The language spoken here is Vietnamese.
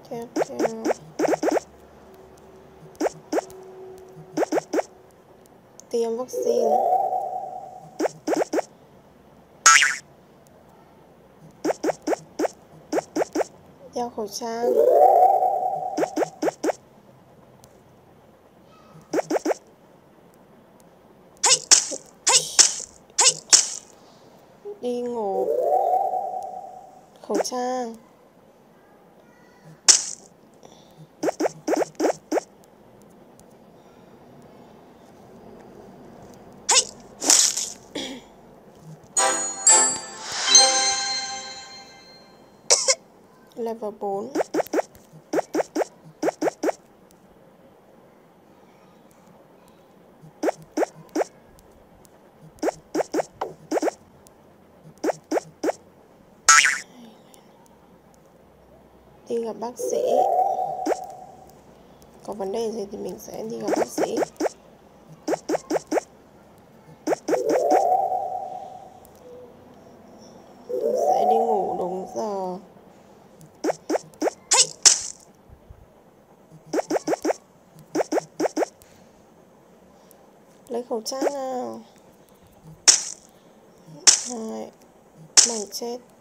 Tiếp theo tiêm vaccine. Đeo khẩu trang. Đi ngủ. Khẩu trang. Level 4. Đi gặp bác sĩ. Có vấn đề gì thì mình sẽ đi gặp bác sĩ. Mình sẽ đi ngủ đúng giờ. Lấy khẩu trang nào. 2. Mày chết.